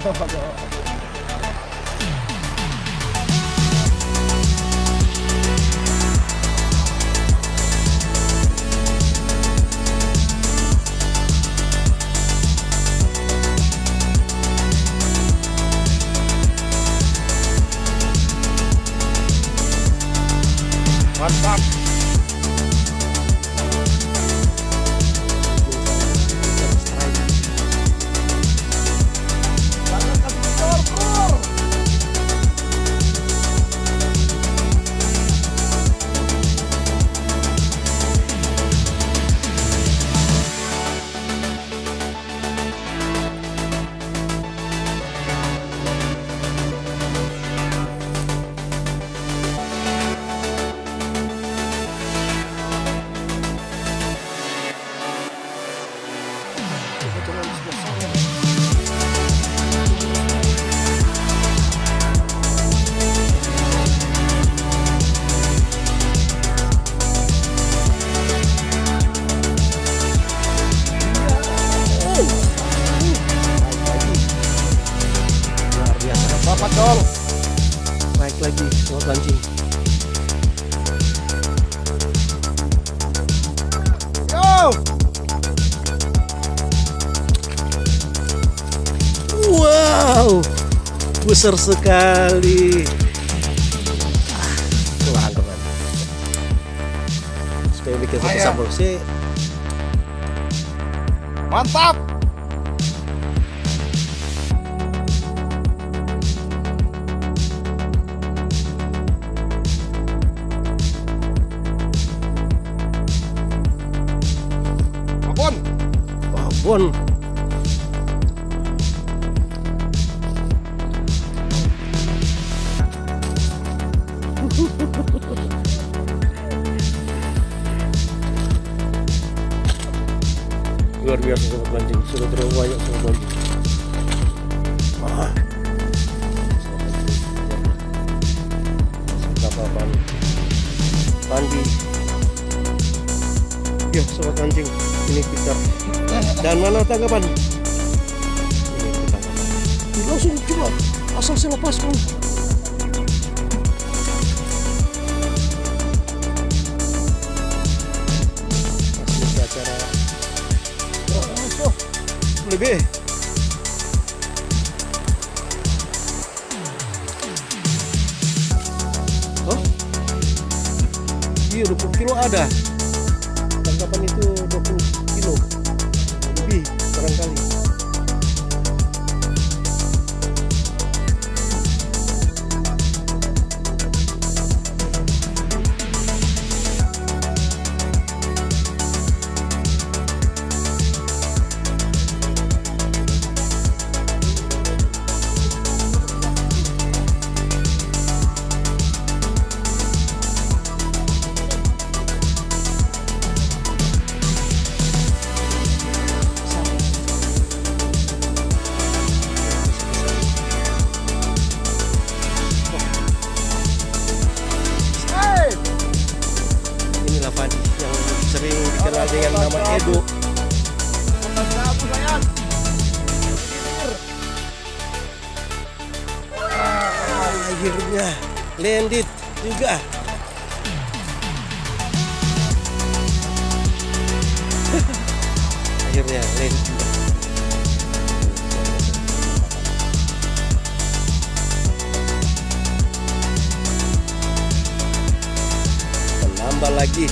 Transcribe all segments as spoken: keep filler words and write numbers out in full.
Mantap. Dapat dong. Naik lagi sobat mancing. Yo. Wow, besar sekali. Ah, kurang keren. Supaya bikin satu sambal sih. Mantap. Babon. Babon. Luar biasa sobat mancing, sudah terlalu banyak sobat mancing. Ah. Kapan mandi. Ya sobat mancing, ini kita. Dan mana tanggapan? Ini kita langsung coba asal saya lepas bang. Masih acara. Oh, lebih. Oh, iya dua puluh kilo ada. Tangkapan itu dua puluh kilo lebih barangkali. Sering dikenal dengan nama Edo. Ah, akhirnya landed juga. Akhirnya landed juga. Menambah lagi.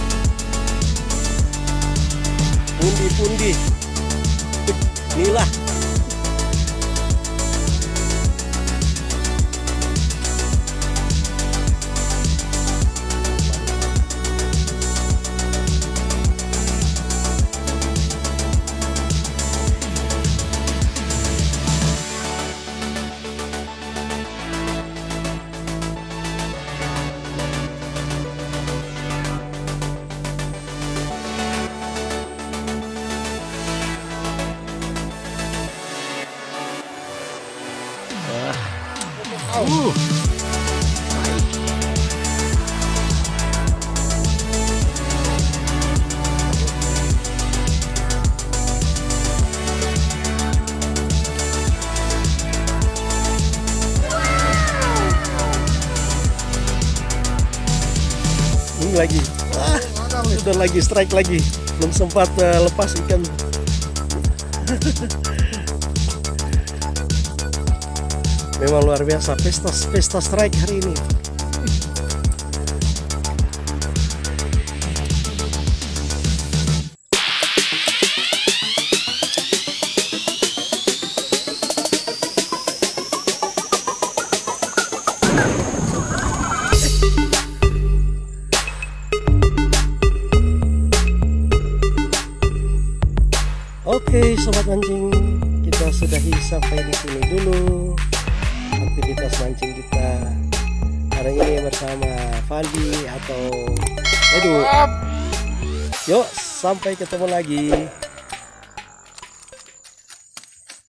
Pundi-pundi Nila. Uh. lagi. Ah, sudah lagi strike lagi. Belum sempat uh, lepas ikan. Memang luar biasa pesta pesta strike hari ini. Oke, sobat mancing, kita sudahi sampai di sini dulu aktivitas mancing kita hari ini bersama Fandi atau Edu. Yuk, sampai ketemu lagi.